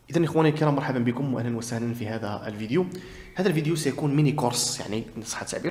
إذا إخواني الكرام، مرحبا بكم وأهلا وسهلا في هذا الفيديو. هذا الفيديو سيكون ميني كورس، يعني إن صح التعبير.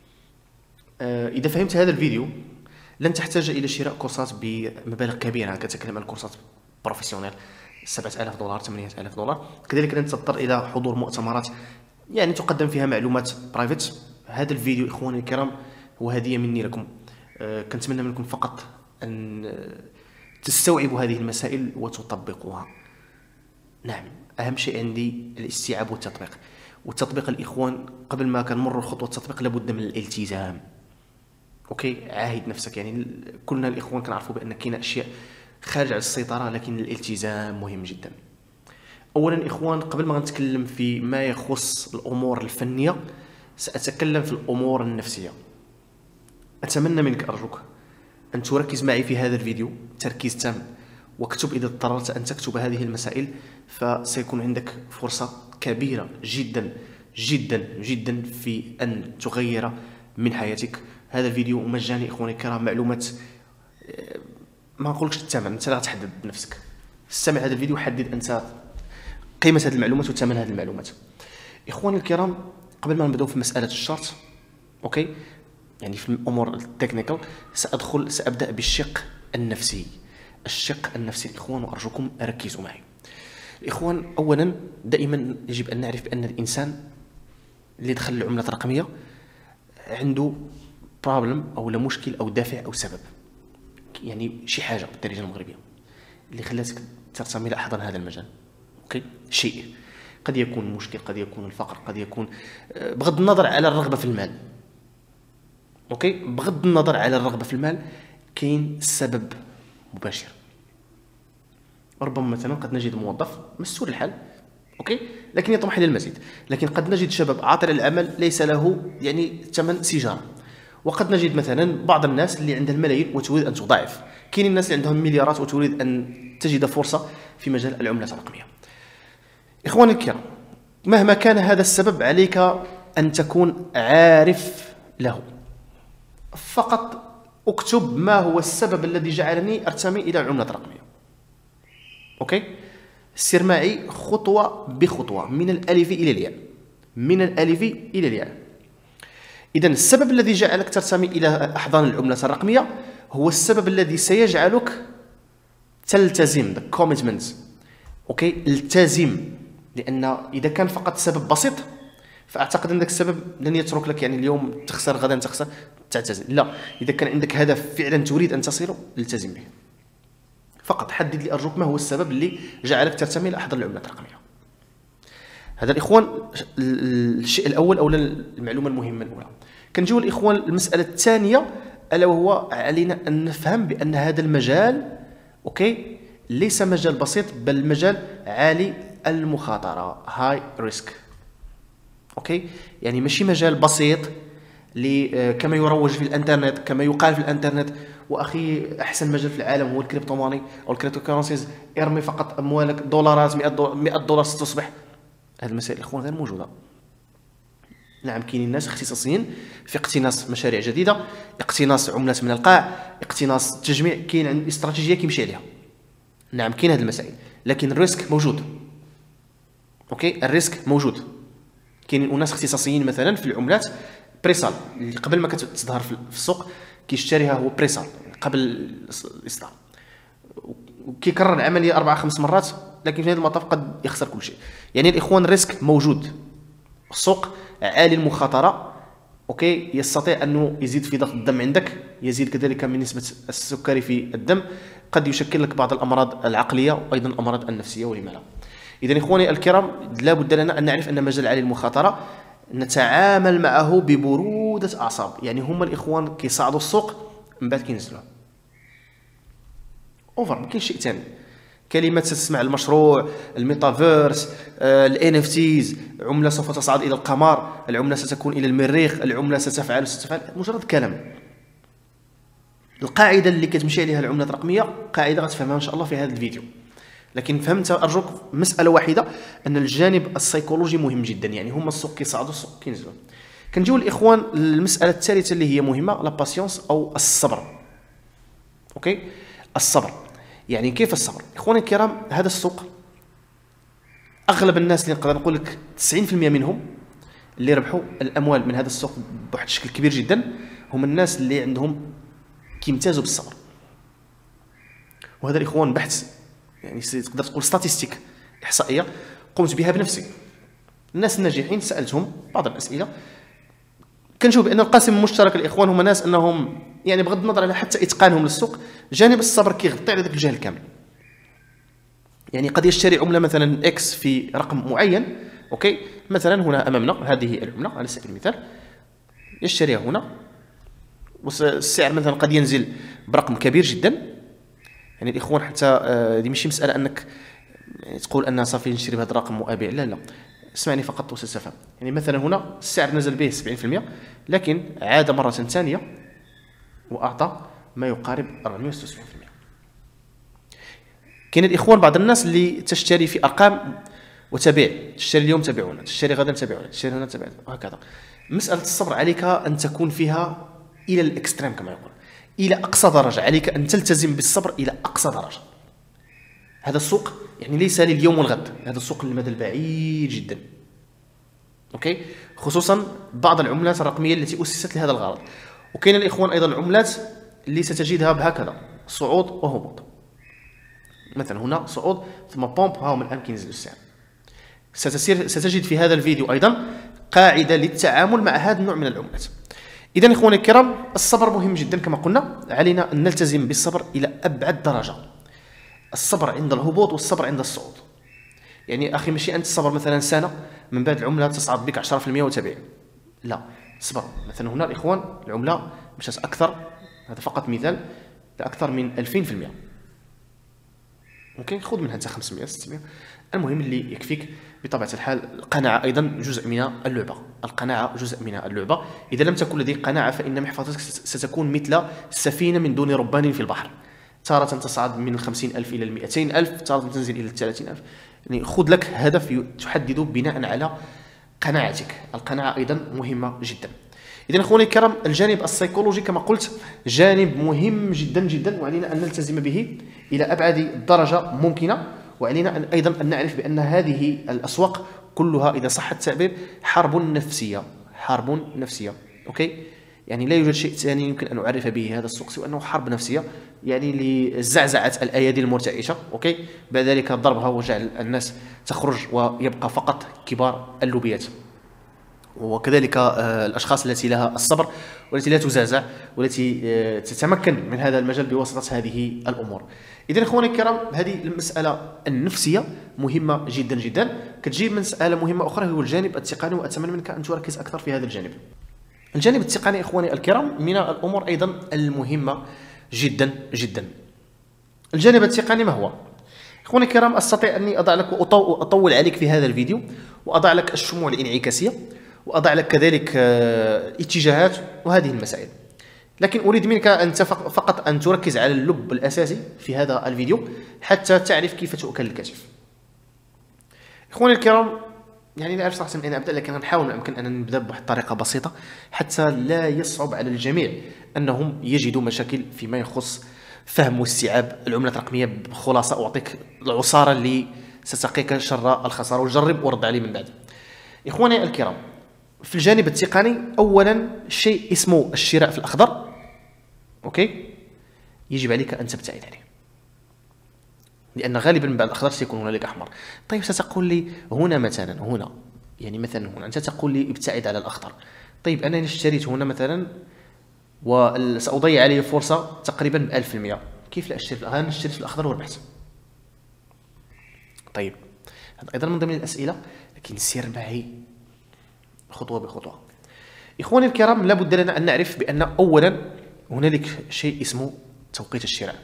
إذا فهمت هذا الفيديو لن تحتاج إلى شراء كورسات بمبالغ كبيرة. كتكلم عن كورسات بروفيسيونيل 7000 دولار 8000 دولار. كذلك لن تضطر إلى حضور مؤتمرات يعني تقدم فيها معلومات برايفت. هذا الفيديو إخواني الكرام هو هدية مني لكم. كنتمنى منكم فقط أن تستوعبوا هذه المسائل وتطبقوها. نعم، أهم شيء عندي الاستيعاب والتطبيق. والتطبيق الإخوان، قبل ما كنمروا خطوة التطبيق لابد من الالتزام. أوكي، عاهد نفسك. يعني كلنا الإخوان كنعرفوا بأن كاين أشياء خارج عن السيطرة، لكن الالتزام مهم جدا. أولا إخوان، قبل ما نتكلم في ما يخص الأمور الفنية سأتكلم في الأمور النفسية. أتمنى منك أرجوك أن تركز معي في هذا الفيديو تركيز تام، واكتب إذا اضطررت أن تكتب هذه المسائل، فسيكون عندك فرصة كبيرة جدا جدا جدا في أن تغير من حياتك. هذا الفيديو مجاني إخواني الكرام، معلومات ما نقولكش الثمن، أنت لا تحدد بنفسك. استمع هذا الفيديو، حدد أنت قيمة هذه المعلومات وثمن هذه المعلومات. إخواني الكرام، قبل ما نبدأ في مسألة الشرط، أوكي، يعني في الأمور التكنيكال، سأبدأ بالشق النفسي. الشق النفسي الإخوان، وأرجوكم ركزوا معي. الإخوان، أولا دائما يجب أن نعرف بأن الإنسان اللي دخل العملة الرقمية عنده بروبلم أو لا مشكل أو دافع أو سبب، يعني شي حاجة بالدارجة المغربية اللي خلاتك ترتمي إلى أحضان هذا المجال. أوكي، شيء قد يكون مشكل، قد يكون الفقر، قد يكون بغض النظر على الرغبة في المال. أوكي، بغض النظر على الرغبة في المال كاين سبب مباشر. ربما مثلا قد نجد موظف مسؤول الحال، اوكي، لكن يطمح للمزيد. لكن قد نجد شباب عاطل العمل ليس له يعني ثمن سيجاره. وقد نجد مثلا بعض الناس اللي عندها الملايين وتريد ان تضاعف. كاين الناس اللي عندهم مليارات وتريد ان تجد فرصه في مجال العمله الرقميه. اخواني الكرام، مهما كان هذا السبب عليك ان تكون عارف له. فقط اكتب ما هو السبب الذي جعلني ارتمي الى العمله الرقميه. اوكي، سير معي خطوه بخطوه من الالف الى الياء، من الالف الى الياء. اذا السبب الذي جعلك ترتمي الى احضان العمله الرقميه هو السبب الذي سيجعلك تلتزم، the commitment. اوكي، التزم. لان اذا كان فقط سبب بسيط فاعتقد ان ذاك السبب لن يترك لك، يعني اليوم تخسر غدا تخسر تعتزل. لا، اذا كان عندك هدف فعلا تريد ان تصله التزم به. فقط حدد لي أرجوك ما هو السبب اللي جعلك ترتمي إلى أحضان العملة الرقمية. هذا الإخوان الشيء الأول، أو المعلومة المهمة الأولى. كنجيو الإخوان المسألة الثانية، ألا وهو علينا أن نفهم بأن هذا المجال أوكي ليس مجال بسيط، بل مجال عالي المخاطرة، هاي ريسك. أوكي، يعني ماشي مجال بسيط كما يروج في الانترنت، كما يقال في الانترنت. واخي، احسن مجال في العالم هو الكريبتو ماني او الكريبتو كورنسيز، ارمي فقط اموالك، دولارات، 100 دولار ستصبح. هذه المسائل الاخوان غير موجوده. نعم، كاينين ناس اختصاصيين في اقتناص مشاريع جديده، اقتناص عملات من القاع، اقتناص تجميع، كاين عند استراتيجيه كيمشي عليها. نعم، كاين هذه المسائل، لكن الريسك موجود. اوكي، الريسك موجود. كاينين اناس اختصاصيين مثلا في العملات بريسال، اللي قبل ما كتظهر في السوق كيشتريها هو بريسال قبل الاصدار، وكيكرر العمليه 4 5 مرات، لكن في هذا المطاف قد يخسر كل شيء. يعني الاخوان الريسك موجود، السوق عالي المخاطره. اوكي، يستطيع انه يزيد في ضغط الدم عندك، يزيد كذلك من نسبه السكري في الدم، قد يشكل لك بعض الامراض العقليه وايضا الامراض النفسيه ولما لا. اذا اخواني الكرام، لا بد لنا ان نعرف ان مجال عالي المخاطره نتعامل معه ببرودة أعصاب. يعني هما الإخوان كيصعدوا السوق من بعد كينزلوه اوفر، ما كاينش شيء ثاني. كلمة ستسمع المشروع، الميتافيرس، الان اف تيز، عملة سوف تصعد إلى القمر، العملة ستكون إلى المريخ، العملة ستفعل، مجرد كلام. القاعدة اللي كتمشي عليها العملة الرقمية قاعدة غتفهمها إن شاء الله في هذا الفيديو. لكن فهمت أرجوك مسألة واحدة، أن الجانب السيكولوجي مهم جدا. يعني هما السوق كيصعدوا السوق كينزلوا. كنجيو الإخوان المسألة الثالثة اللي هي مهمة، لا باسيونس أو الصبر. أوكي، الصبر. يعني كيف الصبر؟ إخواني الكرام، هذا السوق اغلب الناس اللي نقدر نقول لك 90% منهم اللي ربحوا الاموال من هذا السوق بواحد الشكل كبير جدا هم الناس اللي عندهم كيمتازوا بالصبر. وهذا الاخوان بحث يعني تقدر تقول ستاتستيك احصائيه قمت بها بنفسي. الناس الناجحين سالتهم بعض الاسئله، كنشوف بان القاسم المشترك الاخوان هما ناس انهم يعني بغض النظر على حتى اتقانهم للسوق، جانب الصبر كيغطي على ذاك الجهل كامل. يعني قد يشتري عمله مثلا اكس في رقم معين، اوكي، مثلا هنا امامنا هذه العمله على سبيل المثال، يشتريها هنا والسعر مثلا قد ينزل برقم كبير جدا. يعني الاخوان حتى هذه ماشي مساله انك يعني تقول ان صافي نشري بهذا الرقم وابيع، لا لا، اسمعني فقط وستفهم. يعني مثلا هنا السعر نزل به 70%، لكن عاد مره ثانيه واعطى ما يقارب 476%. كاين الاخوان بعض الناس اللي تشتري في ارقام وتبيع، تشتري اليوم تبيعون، تشتري غدا تبيعون، تشتري هنا تبيعون، وهكذا. مساله الصبر عليك ان تكون فيها الى الاكستريم كما يقول، الى اقصى درجه، عليك ان تلتزم بالصبر الى اقصى درجه. هذا السوق يعني ليس لليوم والغد، هذا السوق للمدى البعيد جدا، اوكي، خصوصا بعض العملات الرقميه التي اسست لهذا الغرض. وكاين الاخوان ايضا العملات اللي ستجدها بهكذا صعود وهبوط، مثلا هنا صعود ثم بومب، ها هو من الان كينزل السعر. ستجد في هذا الفيديو ايضا قاعده للتعامل مع هذا النوع من العملات. اذا اخواني الكرام، الصبر مهم جدا كما قلنا، علينا ان نلتزم بالصبر الى ابعد درجه. الصبر عند الهبوط والصبر عند الصعود. يعني اخي ماشي انت الصبر مثلا سنه من بعد العمله تصعد بك 10% وتبيع، لا، صبر. مثلا هنا الاخوان العمله مشات اكثر، هذا فقط مثال، لاكثر من 2000%. ممكن خذ منها انت 500 600، المهم اللي يكفيك. بطبيعه الحال القناعه ايضا جزء من اللعبه، القناعه جزء من اللعبه. اذا لم تكن لديك قناعه فان محفظتك ستكون مثل السفينه من دون ربان في البحر، تارة تصعد من 50,000 إلى 200,000، تارة تنزل إلى 30,000. يعني خذ لك هدف تحدده بناء على قناعتك. القناعة أيضا مهمة جدا. إذن أخواني الكرام، الجانب السيكولوجي كما قلت جانب مهم جدا جدا، وعلينا أن نلتزم به إلى أبعد درجة ممكنة. وعلينا أيضا أن نعرف بأن هذه الأسواق كلها إذا صح التعبير حرب نفسية، حرب نفسية، أوكي. يعني لا يوجد شيء ثاني يمكن أن أعرف به هذا السوق سوى أنه حرب نفسية، يعني لزعزعة الأيادي المرتعشة، أوكي، بعد ذلك ضربها وجعل الناس تخرج ويبقى فقط كبار اللوبيات. وكذلك الأشخاص التي لها الصبر والتي لا تزعزع والتي تتمكن من هذا المجال بواسطة هذه الأمور. إذن أخواني الكرام، هذه المسألة النفسية مهمة جدا جدا. كتجي مسألة مهمة أخرى هو الجانب التقني، وأتمنى منك أن تركز أكثر في هذا الجانب. الجانب التقني اخواني الكرام من الامور ايضا المهمه جدا جدا. الجانب التقني ما هو؟ اخواني الكرام، استطيع اني اضع لك واطول عليك في هذا الفيديو، واضع لك الشموع الانعكاسيه، واضع لك كذلك اتجاهات وهذه المسائل، لكن اريد منك انت فقط ان تركز على اللب الاساسي في هذا الفيديو حتى تعرف كيف تؤكل الكتف. اخواني الكرام، يعني لا أعرف صراحة من أين أبدأ، لكن نحاول ما أمكن أن نبدأ بواحد الطريقة بسيطة حتى لا يصعب على الجميع أنهم يجدوا مشاكل فيما يخص فهم واستيعاب العملات الرقمية بخلاصة. أعطيك العصارة اللي ستقيك شر الخسارة، وجرب ورد عليه من بعد. إخواني الكرام، في الجانب التقني أولا شيء اسمه الشراء في الأخضر، أوكي، يجب عليك أن تبتعد عليه، لأن غالبا من بعد الأخضر سيكون هنالك أحمر. طيب ستقول لي هنا مثلا، هنا يعني مثلا هنا أنت تقول لي ابتعد على الأخضر. طيب أنا اشتريت هنا مثلا وسأضيع عليه فرصة تقريبا ب 1000%، كيف لا أشتري؟ أنا اشتريت في الأخضر وربحت. طيب هذا أيضا من ضمن الأسئلة، لكن سير معي خطوة بخطوة. إخواني الكرام، لابد لنا أن نعرف بأن أولا هنالك شيء اسمه توقيت الشراء.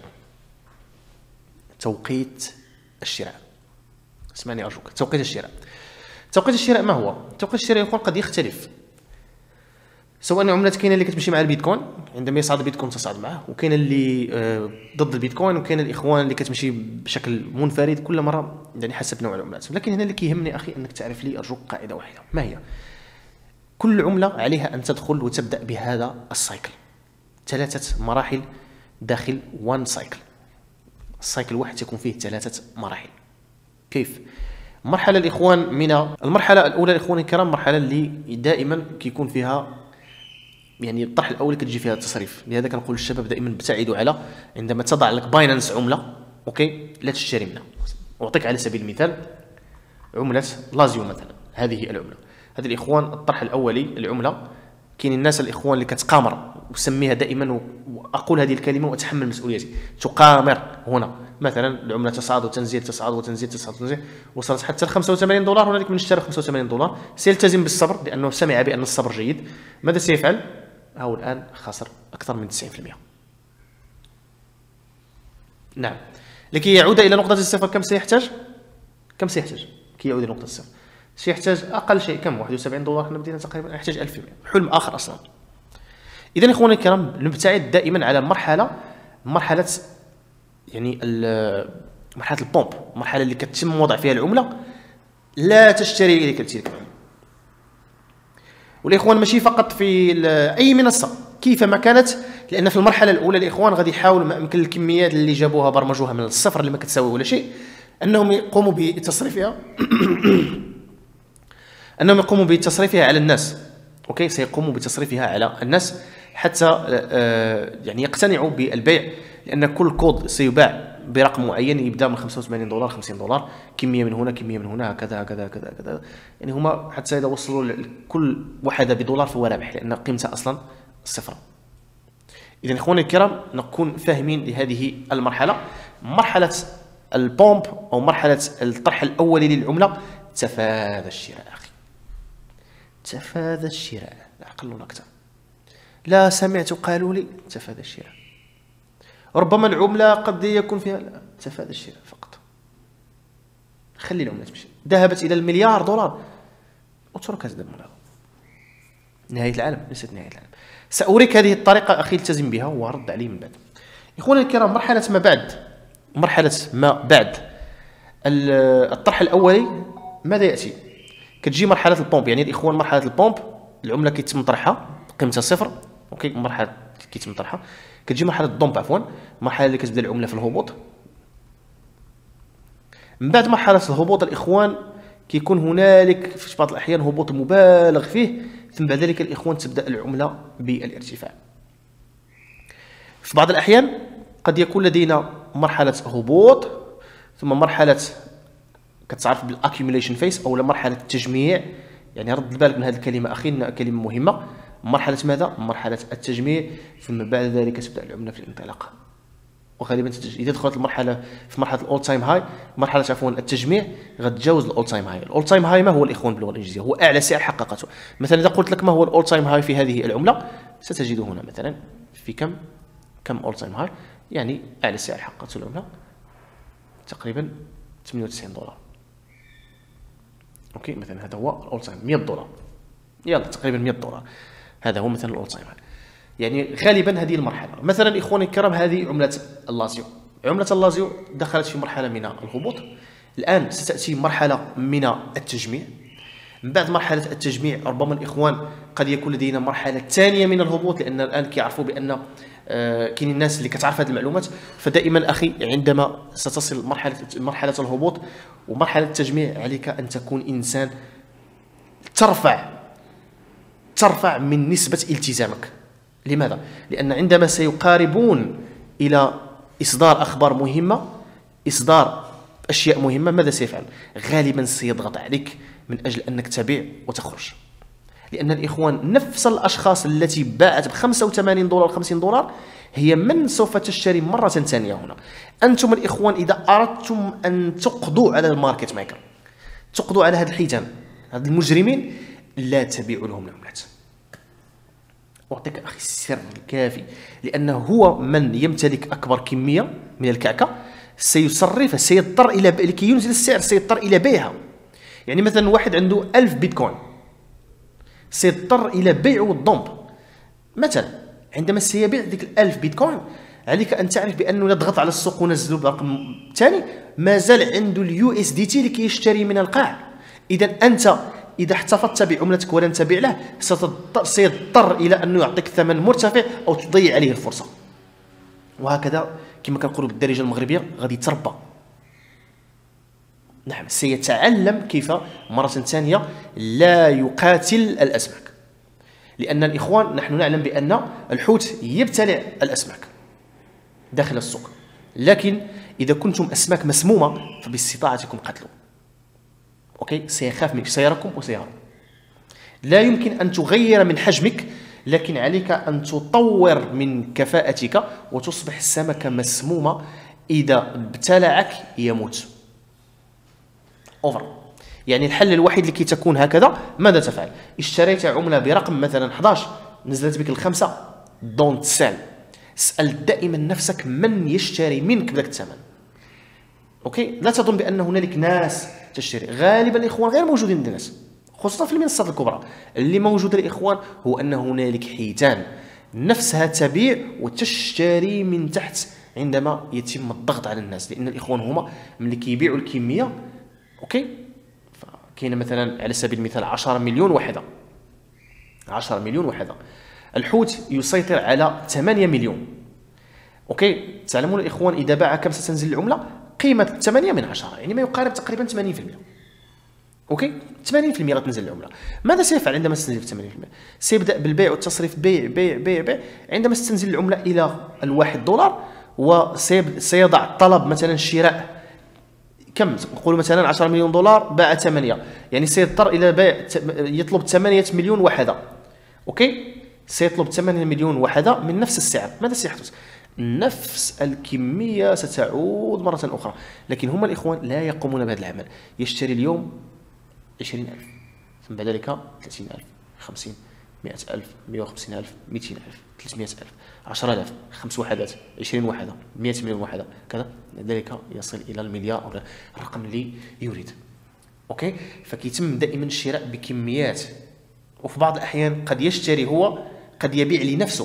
توقيت الشراء، اسمعني أرجوك. توقيت الشراء، توقيت الشراء ما هو؟ توقيت الشراء يكون قد يختلف، سواء عملات كاينه اللي كتمشي مع البيتكوين، عندما يصعد البيتكوين تصعد معه، وكاين اللي ضد البيتكوين، وكاين الاخوان اللي كتمشي بشكل منفرد كل مره، يعني حسب نوع العملات. لكن هنا اللي كيهمني اخي انك تعرف لي ارجوك قاعده واحده، ما هي؟ كل عمله عليها ان تدخل وتبدا بهذا السايكل، 3 مراحل داخل 1 سايكل. السايكل الواحد يكون فيه 3 مراحل. كيف؟ المرحله الاخوان من المرحله الاولى الاخوان الكرام، مرحله اللي دائما كيكون فيها يعني الطرح الاول كتجي فيها التصريف. لهذا كنقول للشباب دائما ابتعدوا على عندما تضع لك باينانس عمله اوكي لا تشتري منها. اعطيك على سبيل المثال عمله لازيو مثلا، هذه العمله، هذه الاخوان الطرح الاولي العمله، كاين الناس الاخوان اللي كتقامر، وسميها دائما واقول هذه الكلمه واتحمل مسؤوليتي، تقامر هنا مثلا العمله تصعد وتنزل تصعد وتنزل تصعد وتنزل، وصلت حتى ل $85. هنالك من اشترى $85 سيلتزم بالصبر لانه سمع بان الصبر جيد. ماذا سيفعل؟ هو الان خسر اكثر من 90%. نعم. لكي يعود الى نقطه الصفر كم سيحتاج؟ كي يعود الى نقطه الصفر سيحتاج اقل شيء كم؟ $71. حنا بدينا تقريبا يحتاج 1000%. حلم اخر اصلا. اذا اخواني الكرام نبتعد دائما على مرحله يعني مرحله البومب، المرحله اللي كتم وضع فيها العمله، لا تشتري اليك تلك العمله. والاخوان ماشي فقط في اي منصه كيفما كانت، لان في المرحله الاولى الاخوان غادي يحاولوا ما يمكن الكميات اللي جابوها برمجوها من الصفر اللي ما كتساوي ولا شيء، انهم يقوموا بتصريفها على الناس. اوكي، سيقوموا بتصريفها على الناس حتى يعني يقتنعوا بالبيع، لان كل كود سيباع برقم معين يبدا من $85 $50، كميه من هنا كميه من هنا، هكذا هكذا هكذا هكذا، يعني هما حتى اذا وصلوا كل واحده $1 فهو رابح، لان قيمتها اصلا صفر. اذا اخواني الكرام نكون فاهمين لهذه المرحله، مرحله البومب او مرحله الطرح الاولي للعمله. تفادى الشراء اخي، تفادى الشراء، لا اقل ولا اكثر. لا سمعت قالوا لي تفادى الشراء. ربما العمله قد يكون فيها، لا تفادى الشراء فقط. خلي العمله تمشي. ذهبت الى $1 مليار، اترك هذا المناظر. نهايه العالم ليست نهايه العالم. سأريك هذه الطريقه اخي، التزم بها ورد علي من بعد. اخواني الكرام، مرحله ما بعد الطرح الاولي ماذا ياتي؟ كتجي مرحله البومب. يعني الاخوان مرحله البومب العمله كيتم طرحها قيمتها صفر، اوكي، مرحله كيتم طرحها. كتجي مرحله الضمب عفوا، المرحله اللي كتبدا العمله في الهبوط. من بعد مرحله الهبوط الاخوان كيكون هنالك في بعض الاحيان هبوط مبالغ فيه، ثم بعد ذلك الاخوان تبدا العمله بالارتفاع. في بعض الاحيان قد يكون لدينا مرحله هبوط، ثم مرحله كتعرف بالاكيوميليشن فيس او مرحله التجميع. يعني رد بالك من هذه الكلمه اخي، كلمه مهمه. مرحله ماذا؟ مرحله التجميع، ثم بعد ذلك تبدا العمله في الانطلاق. وغالبا اذا دخلت المرحله في مرحله الاول تايم هاي، مرحله عفوا التجميع، غتجاوز الاول تايم هاي. الاول تايم هاي ما هو الاخوان باللغه الانجليزيه؟ هو اعلى سعر حققته. مثلا اذا قلت لك ما هو الاول تايم هاي في هذه العمله، ستجده هنا مثلا في كم اول تايم هاي، يعني اعلى سعر حققته العمله تقريبا $98. اوكي، مثلا هذا هو الاول تايم $100، يلا تقريبا $100. هذا هو مثلا الاول تايم. يعني غالبا هذه المرحله. مثلا اخواني الكرام هذه عمله اللازيو. عمله اللازيو دخلت في مرحله من الهبوط، الان ستاتي مرحله من التجميع. من بعد مرحله التجميع ربما الاخوان قد يكون لدينا مرحله ثانيه من الهبوط، لان الان كيعرفوا بان كاين الناس اللي كتعرف هذه المعلومات. فدائما اخي عندما ستصل مرحله الهبوط ومرحله التجميع، عليك ان تكون انسان ترفع من نسبه التزامك. لماذا؟ لان عندما سيقاربون الى اصدار اخبار مهمه، اصدار اشياء مهمه، ماذا سيفعل؟ غالبا سيضغط عليك من اجل انك تبيع وتخرج. لان الاخوان نفس الاشخاص التي باعت $85 $50 هي من سوف تشتري مره ثانيه هنا. انتم الاخوان اذا اردتم ان تقضوا على الماركت ميكر، تقضوا على هذا الحيتان، هذا المجرمين، لا تبيعوا لهم العملات. اعطيك اخي السر الكافي، لانه هو من يمتلك اكبر كميه من الكعكه سيصرفها، سيضطر الى لكي ينزل السعر سيضطر الى بيعها. يعني مثلا واحد عنده 1000 بيتكوين سيضطر الى بيع والضمب. مثلا عندما سيبيع ذيك 1000 بيتكوين، عليك ان تعرف بانه لا ضغط على السوق ونزلوا برقم ثاني، ما زال عنده اليو اس دي تي لكي يشتري من القاع. اذا انت اذا احتفظت بعملتك ولن تبيع له، سيضطر الى انه يعطيك ثمن مرتفع او تضيع عليه الفرصه. وهكذا كما كنقولوا بالدارجه المغربيه غادي تربى. نعم، سيتعلم كيف مرة ثانية لا يقاتل الأسماك، لأن الإخوان نحن نعلم بأن الحوت يبتلع الأسماك داخل السوق، لكن إذا كنتم أسماك مسمومة فباستطاعتكم قتله. أوكي، سيخاف منك، سيراكم وسيهرب. لا يمكن أن تغير من حجمك، لكن عليك أن تطور من كفاءتك وتصبح السمكة مسمومة، إذا ابتلعك يموت. أوفر. يعني الحل الوحيد لكي تكون هكذا ماذا تفعل؟ اشتريت عملة برقم مثلا 11، نزلت بك الخمسة، دونت سيل. اسأل دائما نفسك من يشتري منك بذلك الثمن. اوكي، لا تظن بأن هنالك ناس تشتري، غالبا الإخوان غير موجودين الناس، خصوصا في المنصات الكبرى. اللي موجود الإخوان هو أن هنالك حيتان نفسها تبيع وتشتري من تحت عندما يتم الضغط على الناس، لأن الإخوان هما ملي كيبيعوا الكمية. اوكي، فكاين مثلا على سبيل المثال 10 مليون وحده، 10 مليون وحده. الحوت يسيطر على 8 مليون. اوكي، تعلمون الإخوان إذا باع كم ستنزل العملة؟ قيمة 8 من 10، يعني ما يقارب تقريبا 80%. اوكي، 80% غتنزل العملة. ماذا سيفعل عندما تنزل 80%؟ سيبدأ بالبيع والتصريف، بيع بيع بيع بيع، عندما ستنزل العملة إلى $1 وسيضع طلب مثلا شراء كم، نقول مثلا 10 مليون دولار، باع 8، يعني سيضطر الى بيع، يطلب 8 مليون وحده. اوكي، سيطلب 8 مليون وحده من نفس السعر. ماذا سيحدث؟ نفس الكميه ستعود مره اخرى، لكن هم الإخوان لا يقومون بهذا العمل. يشتري اليوم 20,000، ثم بعد ذلك 30,000، 50، 100,000، 150,000، 200,000، 300,000، 10,000، 5 وحدات، 20 وحده، 100 مليون وحده، كذا ذلك يصل الى المليار او الرقم اللي يريد. اوكي، فكيتم دائما الشراء بكميات، وفي بعض الاحيان قد يشتري هو، قد يبيع لنفسه.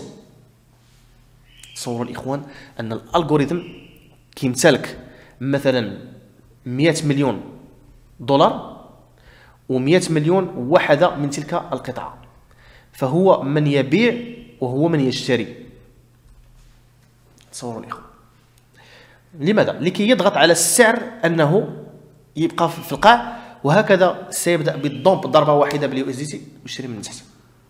تصوروا الإخوان ان الالغوريثم كيمتلك مثلا 100 مليون دولار و100 مليون وحده من تلك القطعه، فهو من يبيع وهو من يشتري. تصوروا الإخوة، لماذا؟ لكي يضغط على السعر أنه يبقى في القاع، وهكذا سيبدأ بالضمب ضربة واحدة باليو اس دي تي ويشتري من تحت.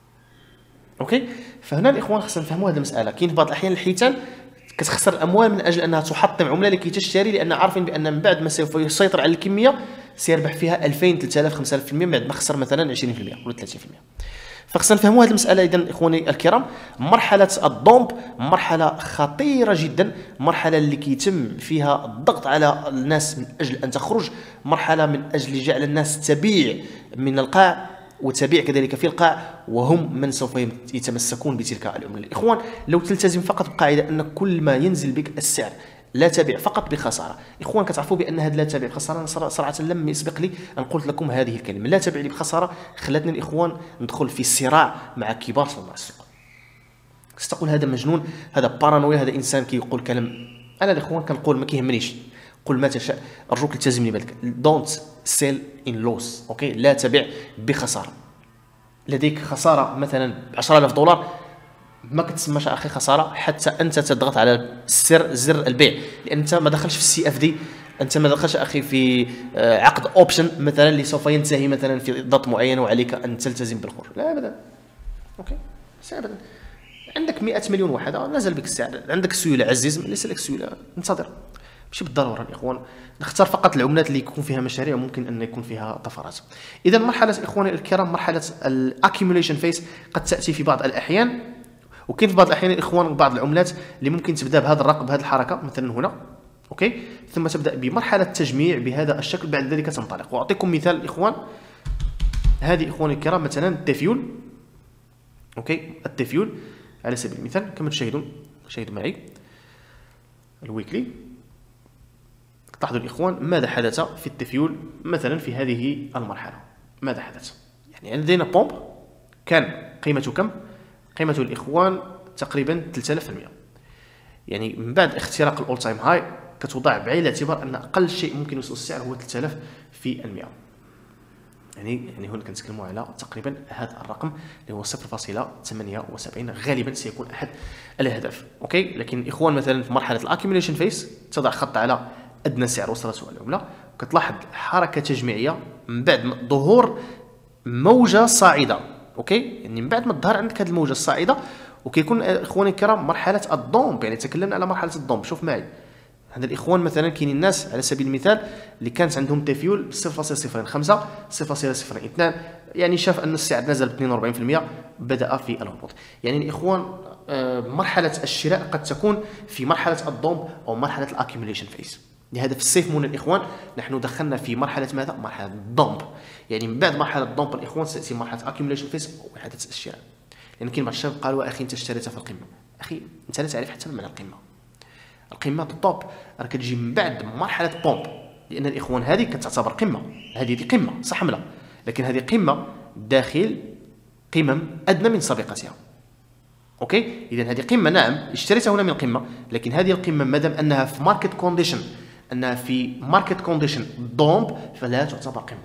اوكي، فهنا الإخوان خصنا نفهموا هذه المسألة. كاين في بعض الأحيان الحيتان كتخسر الأموال من أجل أنها تحطم عملة لكي تشتري، لأن عارفين بأن من بعد ما سوف يسيطر على الكمية سيربح فيها 2000 3000 5000% من بعد ما خسر مثلا 20% ولا 30%. فخصنا نفهموا هذه المسألة. إذن إخواني الكرام، مرحلة الضمب مرحلة خطيرة جدا، مرحلة اللي كيتم فيها الضغط على الناس من أجل أن تخرج، مرحلة من أجل جعل الناس تبيع من القاع وتبيع كذلك في القاع، وهم من سوف يتمسكون بتلك العملة. الإخوان، لو تلتزم فقط بقاعدة أن كل ما ينزل بك السعر لا تبيع فقط بخساره. اخوان، كتعرفوا بان هذا لا تبيع بخساره، انا صراحه لم يسبق لي ان قلت لكم هذه الكلمه، لا تبيع لي بخساره، خلتني الاخوان ندخل في صراع مع كبار صناع السوق. ستقول هذا مجنون، هذا بارانويا، هذا انسان كيقول كلام. انا الاخوان كنقول ما كيهمنيش، قل ما تشاء، ارجوك التزمني بالك. دونت سيل ان لوس. اوكي، لا تبيع بخساره. لديك خساره مثلا $10,000، ما كتسماش اخي خساره حتى انت تضغط على زر البيع، لان انت ما دخلش في السي اف دي، انت ما دخلش اخي في عقد اوبشن مثلا اللي سوف ينتهي مثلا في ضغط معينه وعليك ان تلتزم بالخروج. لا ابدا. اوكي، ابدا. عندك 100 مليون وحده، نزل بك السعر، عندك سيوله عزيز، ليس لك سيوله، انتظر. ماشي بالضروره الاخوان، نختار فقط العملات اللي يكون فيها مشاريع ممكن ان يكون فيها طفرات. اذا مرحله اخواني الكرام، مرحله الاكيوميليشن فيس قد تاتي في بعض الاحيان، وكاين في بعض الاحيان الاخوان بعض العملات اللي ممكن تبدا بهذا الرقم، بهذه الحركه مثلا هنا. اوكي، ثم تبدا بمرحله تجميع بهذا الشكل، بعد ذلك تنطلق. واعطيكم مثال الاخوان، هذه اخواني الكرام مثلا التفيول. اوكي، التفيول على سبيل المثال كما تشاهدون، شاهدوا معي الويكلي. تلاحظوا الاخوان ماذا حدث في التفيول مثلا في هذه المرحله. ماذا حدث؟ يعني لدينا بومب كان قيمته كم؟ قيمته الإخوان تقريبا 3000%. يعني من بعد اختراق الأول تايم هاي كتوضع بعين الاعتبار أن أقل شيء ممكن يوصل السعر هو 3000%. يعني هنا كنتكلموا على تقريبا هذا الرقم اللي هو 0.78 غالبا سيكون أحد الأهداف. أوكي، لكن الإخوان مثلا في مرحلة الأكيوميليشن فيس تضع خط على أدنى سعر وصلته العملة، كتلاحظ حركه تجميعيه من بعد ظهور موجه صاعده. اوكي، يعني من بعد ما تظهر عندك هذه الموجه الصاعده، وكيكون اخواني الكرام مرحله الضومب. يعني تكلمنا على مرحله الضومب. شوف معي هذا الاخوان، مثلا كاينين الناس على سبيل المثال اللي كانت عندهم تفيول 0.05 0.02، يعني شاف ان السعر نزل ب 42%، بدا في الهبوط. يعني الاخوان مرحله الشراء قد تكون في مرحله الضومب او مرحله الاكيوميليشن فيز. لهذا في الصيف من الاخوان نحن دخلنا في مرحله ماذا؟ مرحله الضومب. يعني من بعد مرحله الضومب الاخوان ستاتي مرحله اكيوميليشن فيز او مرحله الشراء. لان كاين بعض الشباب قالوا اخي انت اشتريتها في القمه. اخي انت لا تعرف حتى معنى القمه. القمه بالطوب راه كتجي من بعد مرحله بومب، لان الاخوان هذه كتعتبر قمه. هذه قمه صح ولا لا؟ لكن هذه قمه داخل قمم ادنى من سابقتها. اوكي، اذا هذه قمه نعم اشتريتها هنا من القمه، لكن هذه القمه مادام انها في ماركت كونديشن، انها في ماركت كونديشن دومب، فلا تعتبر قمه.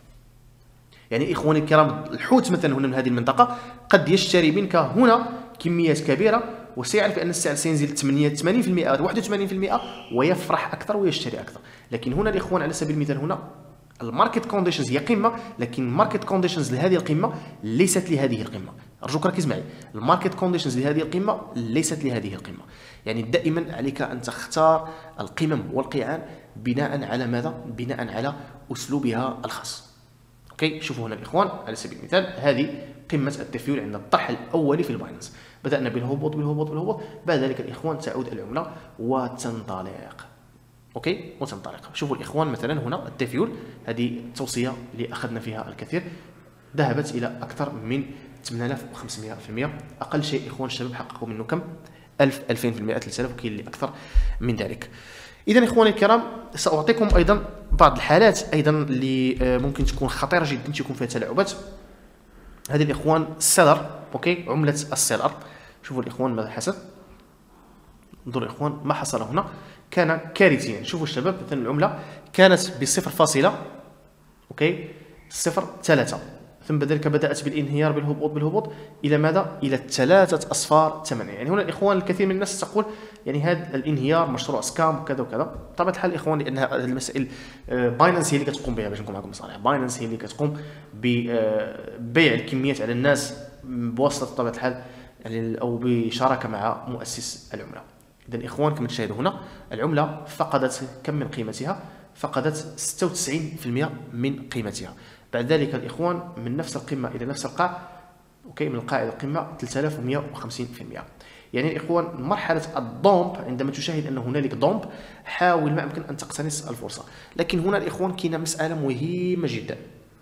يعني اخواني الكرام الحوت مثلا هنا من هذه المنطقه قد يشتري منك هنا كميات كبيره، وسيعرف ان السعر سينزل 80% 81%، ويفرح اكثر ويشتري اكثر. لكن هنا الاخوان على سبيل المثال هنا الماركت كونديشنز هي قمه، لكن الماركت كونديشنز لهذه القمه ليست لهذه القمه. ارجوك ركز معي، الماركت كونديشنز لهذه القمه ليست لهذه القمه. يعني دائما عليك ان تختار القمم والقيعان بناء على ماذا؟ بناء على اسلوبها الخاص. اوكي، شوفوا هنا الاخوان على سبيل المثال هذه قمه التفيول عند الطرح الاولي في الباينانس. بدانا بالهبوط بالهبوط بالهبوط، بعد ذلك الاخوان تعود العمله وتنطلق. اوكي، وتنطلق. شوفوا الاخوان مثلا هنا التفيول، هذه توصيه اللي اخذنا فيها الكثير، ذهبت الى اكثر من 8500%. اقل شيء اخوان الشباب حققوا منه كم؟ 1000 2000%، 3000، وكاين اللي اكثر من ذلك. اذا اخواني الكرام ساعطيكم ايضا بعض الحالات ايضا اللي ممكن تكون خطيره جدا تكون فيها تلاعبات. هذه الاخوان السيلر، اوكي، عمله السيلر. شوفوا الاخوان ماذا حصل. انظروا الاخوان ما حصل هنا كان كارثيا. شوفوا الشباب مثلا العمله كانت بصفر فاصله، اوكي، 0.3، ثم ذلك بدات بالانهيار بالهبوط الى ماذا؟ الى 3.8. يعني هنا الاخوان الكثير من الناس تقول يعني هذا الانهيار مشروع سكام وكذا وكذا. بطبيعه الحال الاخوان لان هذه المسائل باينانس هي اللي كتقوم بها، باش نكون معكم صريح، باينانس هي اللي كتقوم ببيع الكميات على الناس بواسطه بطبيعه الحال يعني او بشراكه مع مؤسس العمله. اذا الاخوان كما تشاهدوا هنا العمله فقدت كم من قيمتها؟ فقدت 96% من قيمتها. بعد ذلك الاخوان من نفس القمه الى نفس القاع، اوكي، من القاع الى القمه 3150%. يعني الاخوان مرحله الضومب عندما تشاهد ان هنالك ضومب حاول ما امكن ان تقتنص الفرصه. لكن هنا الاخوان كاينه مساله مهمه جدا،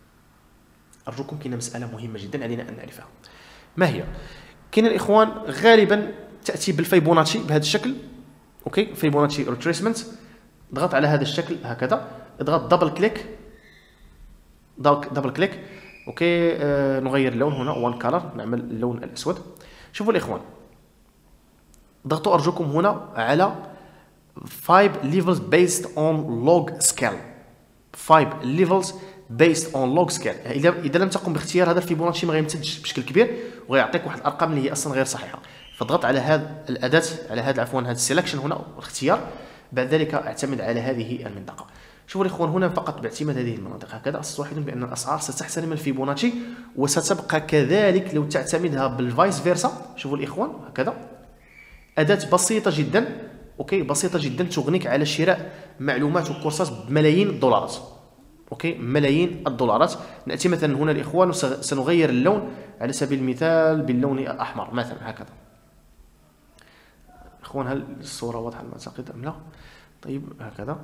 ارجوكم كاينه مساله مهمه جدا علينا ان نعرفها. ما هي؟ كاين الاخوان غالبا تاتي بالفيبوناتشي بهذا الشكل، اوكي، فيبوناتشي ريتريسمنت. ضغط على هذا الشكل هكذا، اضغط دبل كليك، اوكي، نغير اللون هنا وان كلر، نعمل اللون الاسود. شوفوا الاخوان ضغطوا ارجوكم هنا على 5 levels based on log scale. 5 levels based on log scale. اذا لم تقم باختيار هذا الفيبوناتشي ما غيمتدش بشكل كبير ويعطيك واحد الارقام اللي هي اصلا غير صحيحه. فضغط على هذا الاداه، على هذا عفوا هذا السيلكشن هنا والاختيار، بعد ذلك اعتمد على هذه المنطقه. شوفوا الاخوان هنا فقط باعتماد هذه المناطق هكذا اصبح بان الاسعار ستحترم الفيبوناتشي وستبقى كذلك لو تعتمدها بالفايس فيرسا. شوفوا الاخوان هكذا اداه بسيطه جدا، اوكي، بسيطه جدا تغنيك على شراء معلومات وكورسات بملايين الدولارات، اوكي، ملايين الدولارات. ناتي مثلا هنا الاخوان سنغير اللون على سبيل المثال باللون الاحمر مثلا هكذا. اخوان هل الصوره واضحه على ما اعتقد ام لا؟ طيب هكذا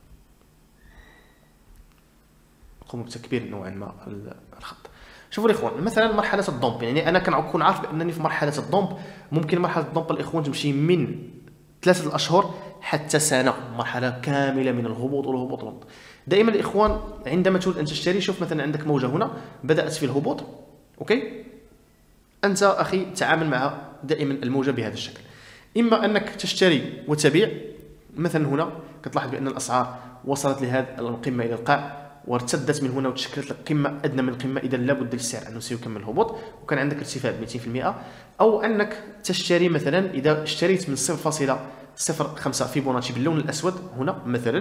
قوموا بتكبير نوعا ما الخط. شوفوا الاخوان مثلا مرحله الضمب، يعني انا كنكون عارف بانني في مرحله الضمب. ممكن مرحله الضمب الاخوان تمشي من 3 اشهر حتى سنه، مرحله كامله من الهبوط والهبوط. دائما الاخوان عندما تريد ان تشتري، شوف مثلا عندك موجه هنا بدات في الهبوط، اوكي، انت اخي تعامل مع دائما الموجه بهذا الشكل. اما انك تشتري وتبيع، مثلا هنا كتلاحظ بان الاسعار وصلت لهذه القمه الى القاع وارتدت من هنا وتشكلت لك قمه ادنى من القمه، اذا لابد للسعر انه سيكمل الهبوط وكان عندك ارتفاع ب 200%. او انك تشتري مثلا اذا اشتريت من 0.05 فيبوناتشي باللون الاسود هنا مثلا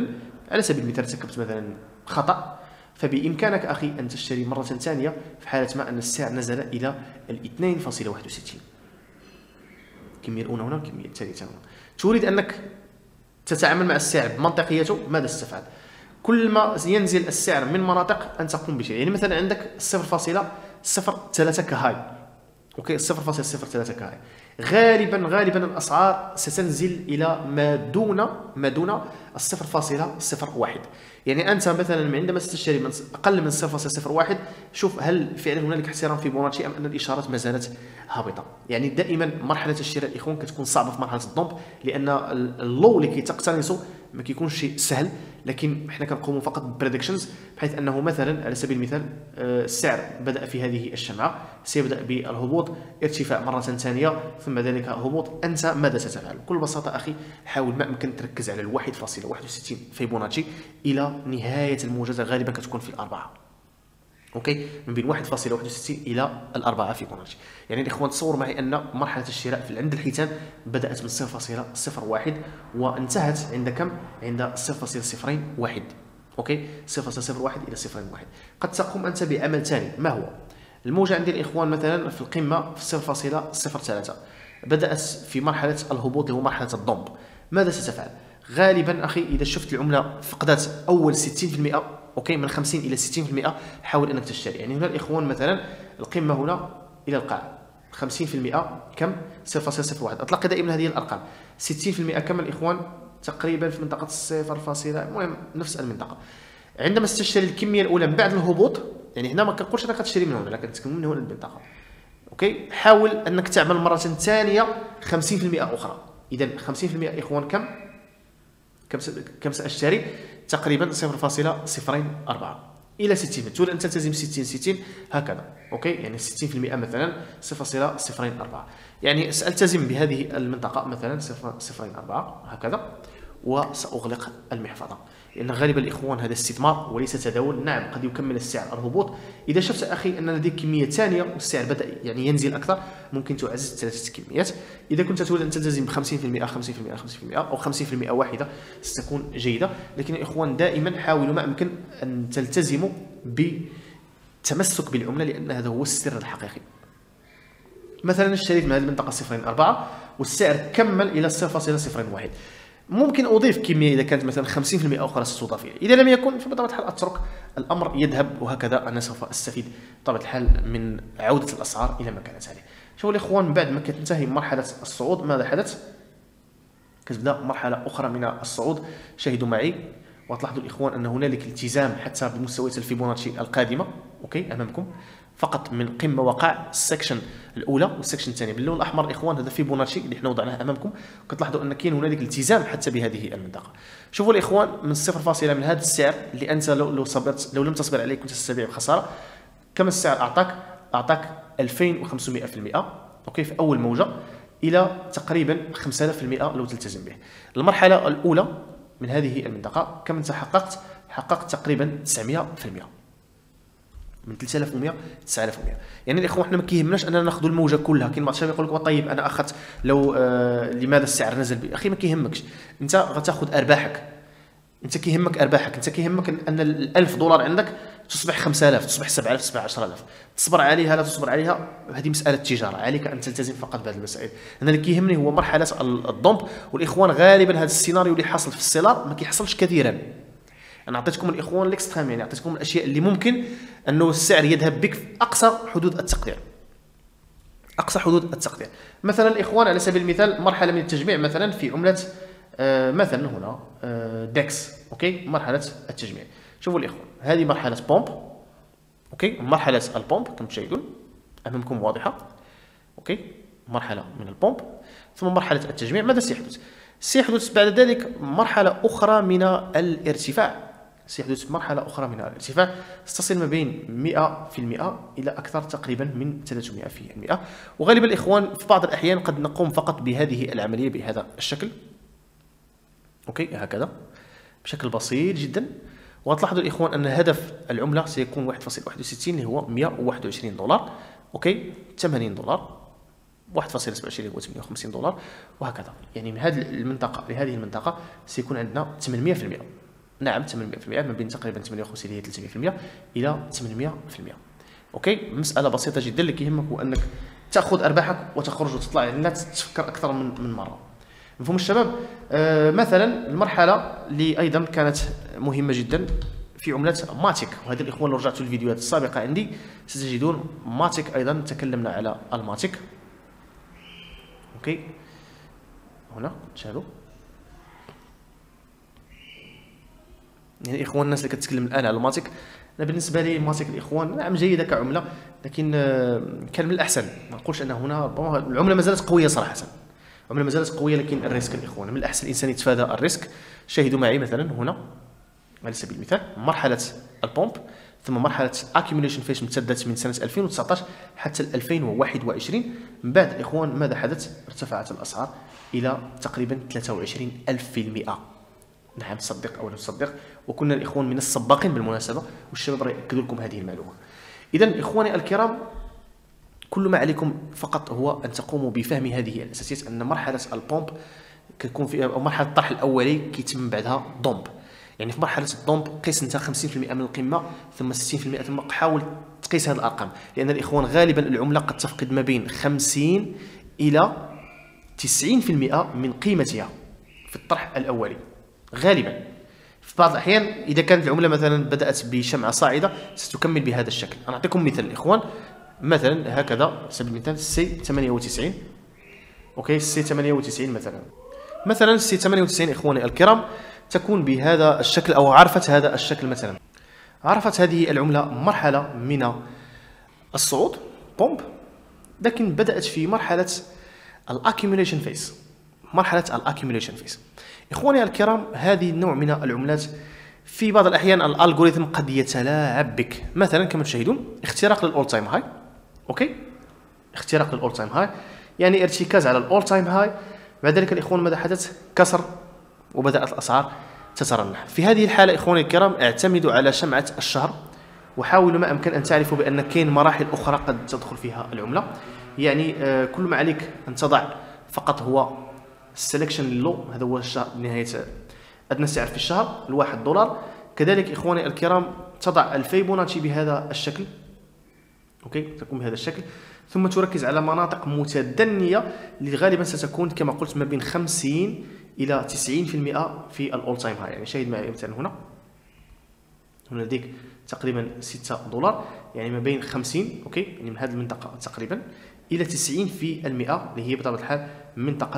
على سبيل المثال ارتكبت مثلا خطأ، فبإمكانك أخي أن تشتري مرة ثانية في حالة ما أن السعر نزل إلى 2.61. الكمية الأولى هنا والكمية الثالثة هنا. تريد أنك تتعامل مع السعر بمنطقيته، ماذا ستفعل؟ كل ما ينزل السعر من مناطق أن تقوم بشيء. يعني مثلا عندك 0.03 كهاي، اوكي 0.03 كهاي، غالبا الاسعار ستنزل الى ما دون 0.01. يعني انت مثلا عندما تشتري من اقل من 0.01 شوف هل فعلا هنالك احترام في فيبوناتشي ام ان الاشارات ما زالت هابطه. يعني دائما مرحله الشراء الاخوان كتكون صعبه في مرحله الضمب، لان اللو اللي كيتقتنصوا ما كيكونش شيء سهل، لكن حنا كنقوموا فقط بالبريدكشنز، بحيث انه مثلا على سبيل المثال السعر بدا في هذه الشمعه، سيبدا بالهبوط، ارتفاع مره ثانيه، ثم ذلك هبوط. انت ماذا ستفعل؟ بكل بساطه اخي حاول ما امكن تركز على 1.61 فيبوناتشي الى نهايه الموجه، غالبا كتكون في الاربعه. اوكي، من بين 1.61 الى الأربعة فيبوناتشي. يعني الاخوان تصوروا معي ان مرحله الشراء في عند الحيتان بدات من 0.01 وانتهت عند كم؟ عند 0.01. اوكي، 0.01 الى 0.1. قد تقوم انت بعمل ثاني، ما هو؟ الموجه عندي الاخوان مثلا في القمه في 0.03 بدات في مرحله الهبوط اللي هو مرحله الضمب. ماذا ستفعل؟ غالبا اخي اذا شفت العمله فقدت اول 60%، اوكي، من 50 الى 60%، حاول انك تشتري. يعني هنا الاخوان مثلا القمه هنا الى القاع 50% كم؟ 0.01. اطلق دائما هذه الارقام. 60% كم الاخوان؟ تقريبا في منطقه 0. المهم نفس المنطقه. عندما تشتري الكميه الاولى من بعد الهبوط، يعني هنا ما كنقولش انك تشتري من هنا، لكن تكون من هنا المنطقه. اوكي، حاول انك تعمل مره ثانيه 50% اخرى. اذا 50% اخوان كم ساشتري؟ تقريبا 0.04 الى 60. تقول ان تلتزم 60 هكذا. اوكي، يعني 60% مثلا 0.04. يعني سالتزم بهذه المنطقه مثلا 0.04 هكذا، وساغلق المحفظه، لان غالبا الاخوان هذا استثمار وليس تداول. نعم قد يكمل السعر الهبوط. اذا شفت اخي ان لديك كميه ثانيه والسعر بدا يعني ينزل اكثر، ممكن تعزز 3 كميات. اذا كنت تريد ان تلتزم ب 50% او 50% واحده ستكون جيده. لكن الاخوان دائما حاولوا ما امكن ان تلتزموا بالتمسك بالعمله، لان هذا هو السر الحقيقي. مثلا اشتريت من هذه المنطقه 0.4 والسعر كمل الى 0.01. ممكن اضيف كميه اذا كانت مثلا 50% اخرى ستضاف اليه. اذا لم يكن فبطبيعه الحال اترك الامر يذهب، وهكذا انا سوف استفيد بطبيعه الحال من عوده الاسعار الى ما كانت عليه. شوفوا الاخوان، بعد ما كتنتهي مرحله الصعود ماذا حدث؟ كتبدا مرحله اخرى من الصعود. شاهدوا معي وتلاحظوا الاخوان ان هنالك التزام حتى بمستويات الفيبوناتشي القادمه. اوكي، امامكم فقط من قمه وقع السكشن الاولى والسكشن الثانيه باللون الاحمر الاخوان، هذا فيبوناتشي اللي حنا وضعناه امامكم. كتلاحظوا ان كاين هنالك التزام حتى بهذه المنطقه. شوفوا الاخوان، من 0 من هذا السعر اللي انت لو لم تصبر عليه كنت ستبيع بخساره. كم السعر اعطاك 2500%. اوكي، في اول موجه الى تقريبا 5000% لو تلتزم به. المرحله الاولى من هذه المنطقه كم انت حققت تقريبا 900%. من 3100 9100. يعني الاخوان حنا ما كيهمناش اننا ناخذوا الموجه كلها. كاين بعض الشباب يقول لك طيب انا اخذت لو لماذا السعر نزل اخي ما كيهمكش، انت غتاخذ ارباحك. انت كيهمك ارباحك، انت كيهمك ان $1000 عندك تصبح 5000، تصبح 7000، تصبح 10000. تصبر عليها لا تصبر عليها هذه مساله تجاره، عليك ان تلتزم فقط بهذه المسائل. انا اللي كيهمني هو مرحله الضمب. والاخوان غالبا هذا السيناريو اللي حاصل في السيلار ما كيحصلش كثيرا. انا اعطيتكم الاخوان الاكستريم، يعني اعطيتكم الاشياء اللي ممكن انه السعر يذهب بك في اقصى حدود التقدير. مثلا الاخوان على سبيل المثال مرحله من التجميع مثلا في عمله مثلا هنا ديكس. اوكي، مرحله التجميع. شوفوا الاخوان، هذه مرحله بومب. اوكي، مرحله البومب كما تشاهدون امامكم واضحه. اوكي، مرحله من البومب ثم مرحله التجميع. ماذا سيحدث بعد ذلك؟ مرحله اخرى من الارتفاع. ستصل ما بين 100% الى اكثر تقريبا من 300%. وغالبا الاخوان في بعض الاحيان قد نقوم فقط بهذه العمليه بهذا الشكل. اوكي، هكذا بشكل بسيط جدا. وتلاحظوا الاخوان ان هدف العمله سيكون 1.61 اللي هو $121. اوكي، $80. 1.27 هو $58 وهكذا. يعني من هذه المنطقه لهذه المنطقه سيكون عندنا 800%. نعم 800%، ما بين تقريبا 58 هي 300% الى 800%. اوكي، مساله بسيطه جدا. اللي كيهمك هو انك تاخذ ارباحك وتخرج وتطلع، يعني لا تفكر اكثر من مره. مفهوم الشباب؟ مثلا المرحله اللي ايضا كانت مهمه جدا في عملات ماتيك، وهذا الاخوان لو رجعتوا الفيديوهات السابقه عندي ستجدون ماتيك، ايضا تكلمنا على الماتيك. اوكي، هنا تشاهدوا يعني الاخوان الناس اللي كتكلم الان على الماتيك. انا بالنسبه لي الماتيك الاخوان نعم جيده كعمله، لكن كان من الاحسن، ما نقولش ان هنا العمله ما زالت قويه صراحه، العمله ما زالت قويه، لكن الريسك الاخوان من الاحسن الانسان يتفادى الريسك. شاهدوا معي مثلا هنا على سبيل المثال مرحله البومب، ثم مرحله اكيوميليشن فيس امتدت من سنه 2019 حتى 2021. من بعد الاخوان ماذا حدث؟ ارتفعت الاسعار الى تقريبا 23,000%. نعم صدق او لا تصدق، وكنا الاخوان من السباقين بالمناسبه، والشباب راه ياكدوا لكم هذه المعلومه. اذا اخواني الكرام، كل ما عليكم فقط هو ان تقوموا بفهم هذه الاساسيات، ان مرحله البومب كتكون في، او مرحله الطرح الاولي كيتم بعدها ضمب. يعني في مرحله الضمب قيس انت 50% من القمه، ثم 60%، ثم حاول تقيس هذه الارقام، لان الاخوان غالبا العمله قد تفقد ما بين 50 الى 90% من قيمتها في الطرح الاولي غالبا. في بعض الاحيان اذا كانت العمله مثلا بدات بشمعه صاعده ستكمل بهذا الشكل. انا اعطيكم مثال الاخوان، مثلا هكذا على سبيل المثال سي 98. اوكي، سي 98 مثلا سي 98 اخواني الكرام تكون بهذا الشكل، او عرفت هذا الشكل. مثلا عرفت هذه العمله مرحله من الصعود بومب، لكن بدات في مرحله الاكيوميليشن فيس. مرحله الاكيوميليشن فيس اخواني الكرام، هذه النوع من العملات في بعض الاحيان الالغوريثم قد يتلاعب بك. مثلا كما تشاهدون اختراق للاول تايم هاي. اوكي، اختراق للاول تايم هاي يعني ارتكاز على الاول تايم هاي. بعد ذلك الاخوان ماذا حدث؟ كسر، وبدات الاسعار تترنح. في هذه الحاله اخواني الكرام اعتمدوا على شمعه الشهر، وحاولوا ما امكن ان تعرفوا بان كاين مراحل اخرى قد تدخل فيها العمله. يعني كل ما عليك ان تضع فقط هو السلكشن لو، هذا هو الشهر نهايه ادنى سعر في الشهر $1. كذلك اخواني الكرام تضع الفيبوناتشي بهذا الشكل. اوكي، تكون بهذا الشكل، ثم تركز على مناطق متدنيه اللي غالبا ستكون كما قلت ما بين 50 الى 90% في الاول تايم هاي. يعني شاهد معي مثلا هنا لديك تقريبا $6، يعني ما بين 50 اوكي يعني من هذه المنطقه تقريبا الى 90% اللي هي بطبيعه الحال منطقه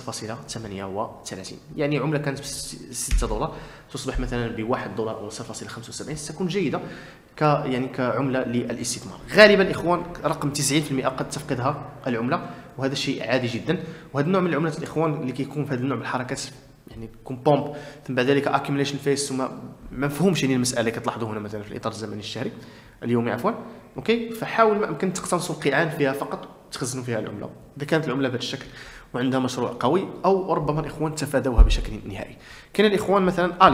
0.38. يعني عمله كانت ب $6 تصبح مثلا ب $1 او 0.75، ستكون جيده يعني كعمله للاستثمار. غالبا اخوان رقم 90% قد تفقدها العمله، وهذا شيء عادي جدا. وهذا النوع من العملات الاخوان اللي كيكون في هذا النوع من الحركات، يعني يكون بومب ثم بعد ذلك اكيوميليشن فيس، ثم ما مفهومش يعني المساله كتلاحظوا هنا مثلا في الاطار الزمني الشهري اليومي عفوا. اوكي، فحاول ما امكن تقتنصوا القيعان فيها فقط تخزنوا فيها العمله اذا كانت العمله بهذا الشكل وعندها مشروع قوي، او ربما الاخوان تفادوها بشكل نهائي. كاين الاخوان مثلا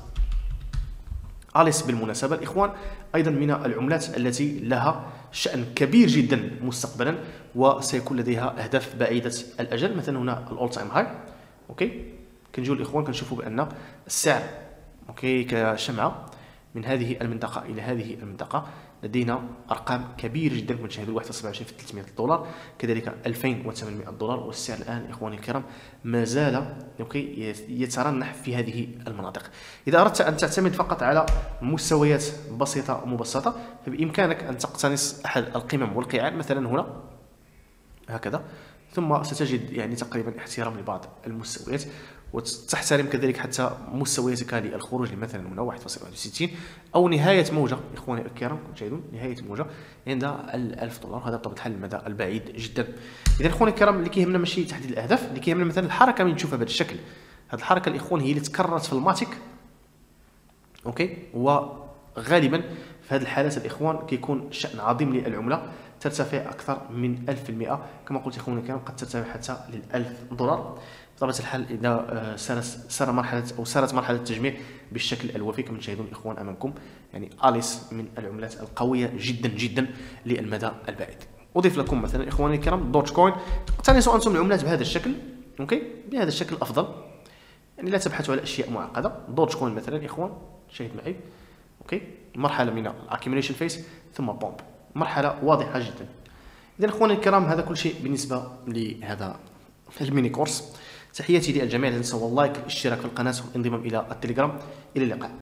اليس بالمناسبه الاخوان ايضا من العملات التي لها شأن كبير جدا مستقبلا، وسيكون لديها اهداف بعيده الاجل. مثلا هنا الاول تايم هاي. اوكي، كنجيو الاخوان كنشوفوا بان السعر اوكي كشمعه من هذه المنطقه الى هذه المنطقه لدينا ارقام كبيره جدا. كنشاهدوا 1.27 في $300، كذلك $2,800، والسعر الان اخواني الكرام ما زال اوكي يترنح في هذه المناطق. اذا اردت ان تعتمد فقط على مستويات بسيطه مبسطه، فبامكانك ان تقتنص احد القمم والقيعان مثلا هنا هكذا، ثم ستجد يعني تقريبا احترام لبعض المستويات، وتحترم كذلك حتى مستوياتك للخروج. مثلا هنا 1.61 او نهايه موجه اخواني الكرام، تشاهدون نهايه موجه عند $1,000. هذا بطبيعه الحال المدى البعيد جدا. اذا اخواني الكرام اللي كيهمنا ماشي تحديد الاهداف، اللي كيهمنا مثلا الحركه اللي نشوفها بهذا الشكل. هذه الحركه الاخوان هي اللي تكررت في الماتيك. اوكي، وغالبا في هذه الحالات الاخوان كيكون شأن عظيم للعمله، ترتفع اكثر من 1000%. كما قلت اخواني الكرام قد ترتفع حتى $1,000. بطبيعه الحال اذا سارت مرحله التجميع بالشكل الوفي كما تشاهدون الاخوان امامكم. يعني اليس من العملات القويه جدا جدا للمدى البعيد. اضيف لكم مثلا اخواني الكرام دوج كوين. اقتنصوا انتم العملات بهذا الشكل. اوكي، بهذا الشكل افضل. يعني لا تبحثوا على اشياء معقده. دوج كوين مثلا اخوان، شاهد معي، اوكي، مرحله من الاكيوميليشن فيس ثم بومب، مرحله واضحه جدا. اذا اخواني الكرام هذا كل شيء بالنسبه لهذا الميني كورس. تحياتي للجميع، لا تنسوا اللايك، الاشتراك في القناه والانضمام الى التليجرام. الى اللقاء.